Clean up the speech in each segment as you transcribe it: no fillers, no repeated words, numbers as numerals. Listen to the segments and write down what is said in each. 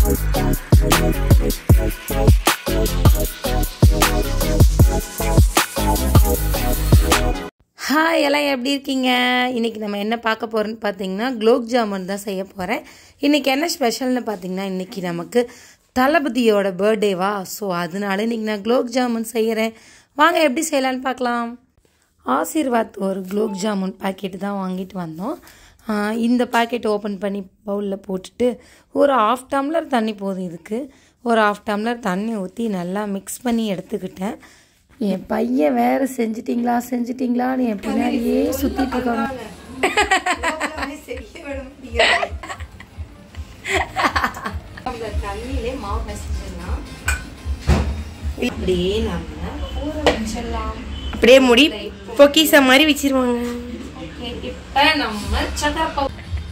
Hi எல்லாம் எப்படி இருக்கீங்க? இன்றைக்கி நம்ம என்ன பார்க்க போகிறோன்னு பார்த்தீங்கன்னா குலோப் ஜாமுன் தான் செய்ய போகிறேன். இன்றைக்கி என்ன ஸ்பெஷல்னு பார்த்தீங்கன்னா இன்றைக்கி நமக்கு தளபதியோட பர்த்டேவா. ஸோ அதனால இன்றைக்கி நான் குலோப் ஜாமுன் செய்கிறேன். வாங்க எப்படி செய்யலான்னு பார்க்கலாம். ஆசீர்வாத் ஒரு குலோப் ஜாமுன் பாக்கெட்டு தான் வாங்கிட்டு வந்தோம். இந்த பாக்கெட் ஓப்பன் பண்ணி பவுலில் போட்டுட்டு ஒரு 1/2 டம்ளர் தண்ணி போதும். இதுக்கு ஒரு 1/2 டம்ளர் தண்ணி ஊற்றி நல்லா மிக்ஸ் பண்ணி எடுத்துக்கிட்டேன். என் பையன் வேறு செஞ்சிட்டிங்களான்னு என் பின்னாடியே சுற்றிட்டு இருக்காங்க. தண்ணியிலே மாவு பிசைஞ்சிடலாம். இப்படியே நம்ம ஊற வச்சிடலாம். அப்படியே முடி பொக்கிச மாதிரி வச்சிருவாங்க. இப்போ நம்ம சக்கரை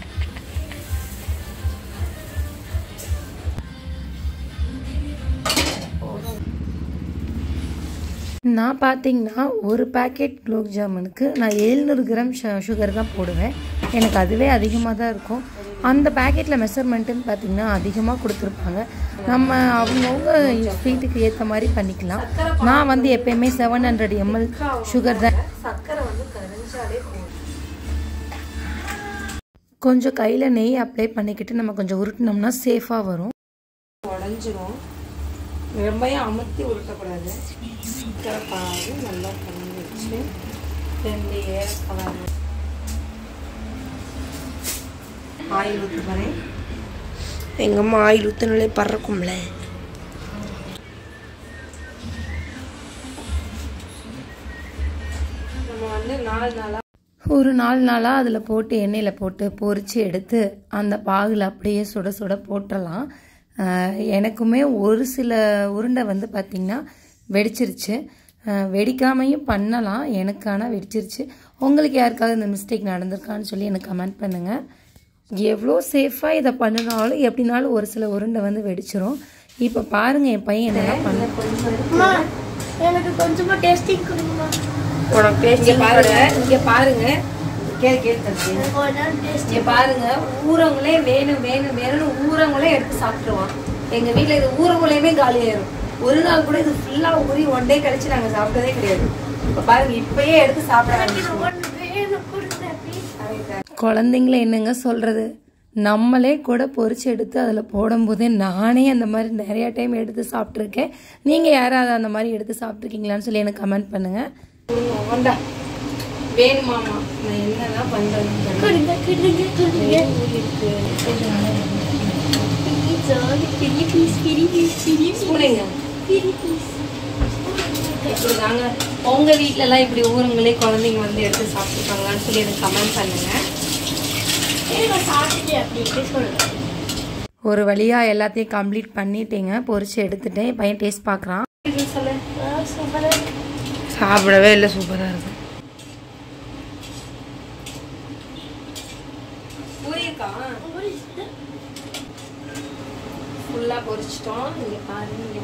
நான் பார்த்தீங்கன்னா ஒரு பேக்கெட் குலோப் ஜாமுனுக்கு நான் 700 கிராம் சுகர் தான் போடுவேன். எனக்கு அதுவே அதிகமாக தான் இருக்கும். அந்த பேக்கெட்டில் மெஷர்மெண்ட்டுன்னு பார்த்தீங்கன்னா அதிகமாக கொடுத்துருப்பாங்க. நம்ம அவங்கவுங்க ஸ்வீட்டுக்கு ஏற்ற மாதிரி பண்ணிக்கலாம். நான் வந்து எப்பயுமே 700 ml சுகர் தான். சக்கரை வந்து கரைஞ்சாலே போதும். கொஞ்சம் கையில் நெய் அப்ளை பண்ணிக்கிட்டு நம்ம கொஞ்சம் உருட்டினோம்னா சேஃபாக வரும். உடஞ்சிரும். ரொம்பவும் அமுத்தி உருட்டக்கூடாது. சக்கரை பாகு நல்லா பண்ணி வச்சு 2 ஏலக்காய் ஆயில் ஊற்றி போகிறேன். எங்கள் அம்மா ஆயில் ஊற்றினாலே பறக்கும்ல. நம்ம வந்து 4 நாளாக ஒரு 4 நாளாக அதில் போட்டு எண்ணெயில் போட்டு பொரித்து எடுத்து அந்த பாகில் அப்படியே சுட சுட போட்டுடலாம். எனக்குமே ஒரு சில உருண்டை வந்து பார்த்திங்கன்னா வெடிச்சிருச்சு. வெடிக்காமையும் பண்ணலாம். எனக்கு ஆனால் வெடிச்சிருச்சு. உங்களுக்கு யாருக்காவது இந்த மிஸ்டேக் நடந்திருக்கான்னு சொல்லி எனக்கு கமெண்ட் பண்ணுங்கள். எவ்வளோ சேஃபாக இதை பண்ணினாலும் எப்படினாலும் ஒரு சில உருண்டை வந்து வெடிச்சிரும். இப்போ பாருங்கள் என் பையன் என்னெல்லாம் பண்ண. எனக்கு கொஞ்சமாக டேஸ்டிங் கொடுங்கம்மா. இங்கே பாருங்க இங்கே பாருங்க ஊரவங்களே வேணும்னு ஊரவங்களே எடுத்து சாப்பிட்டுருவான். எங்கள் வீட்டில் இது ஊரவங்களையுமே காலியாயிரும். ஒரு நாள் கூட இது ஃபுல்லாக ஊறி 1 டே கழிச்சு நாங்கள் சாப்பிட்டதே கிடையாது. இப்போ பாருங்க இப்பயே எடுத்து சாப்பிட. குழந்தைங்கள என்னங்க சொல்கிறது, நம்மளே கூட பொரிச்சு எடுத்து அதில் போடும்போதே நானே அந்த மாதிரி நிறையா டைம் எடுத்து சாப்பிட்ருக்கேன். நீங்கள் யாராவது அந்த மாதிரி எடுத்து சாப்பிட்ருக்கீங்களான்னு சொல்லி எனக்கு கமெண்ட் பண்ணுங்கள். வேணுமாமா நான் என்னதான் பண்றேன்னு உங்க வீட்டுல எல்லாம் இப்படி ஊருங்களே குழந்தைங்க வந்து எடுத்து சாப்பிட்டுருக்காங்களான்னு சொல்லி எனக்கு கமெண்ட் பண்ணுங்க. ஒரு வழியாக எல்லாத்தையும் கம்ப்ளீட் பண்ணிட்டேங்க. பொரிச்சு எடுத்துட்டேன். பையன் டேஸ்ட் பார்க்குறான். சாப்பிடவே இல்லை, சூப்பராக இருக்கும். ஃபுல்லா பொரிச்சிட்டோம். இங்க பாருங்க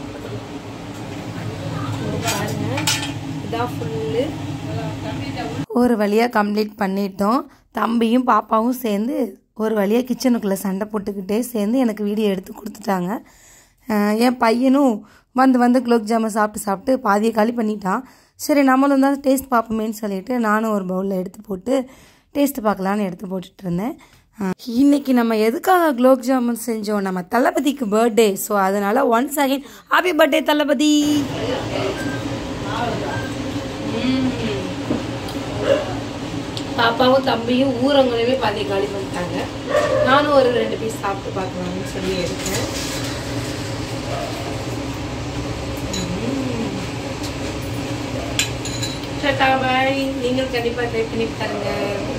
இதான் ஃபுல்லு. ஒரு வழியாக கம்ப்ளீட் பண்ணிட்டோம். தம்பியும் பாப்பாவும் சேர்ந்து ஒரு வழியாக கிச்சனுக்குள்ளே சண்டை போட்டுக்கிட்டே சேர்ந்து எனக்கு வீடியோ எடுத்து கொடுத்துட்டாங்க. என் பையனும் வந்து குலோப் ஜாமுன் சாப்பிட்டு பாதியை காலி பண்ணிட்டான். சரி நம்மளும் தான் டேஸ்ட் பார்ப்போமேன்னு சொல்லிட்டு நானும் ஒரு பவுலில் எடுத்து போட்டு டேஸ்ட் பார்க்கலான்னு எடுத்து போட்டுட்டு இருந்தேன். இன்னைக்கு நம்ம எதுக்காக குலோப் ஜாமுன் செஞ்சோம், நம்ம தளபதிக்கு பர்த்டே. ஸோ அதனால once again happy birthday Thalapathy. பாப்பாவும் தம்பியும் ஊரவங்களையுமே பாதி காலி பண்ணிட்டாங்க. நானும் ஒரு 2 பீஸ் சாப்பிட்டு பார்க்கலாம்னு சொல்லி எடுத்தேன். பாய். நீங்களும் கண்டிப்பாக ட்ரை பண்ணி பாருங்க.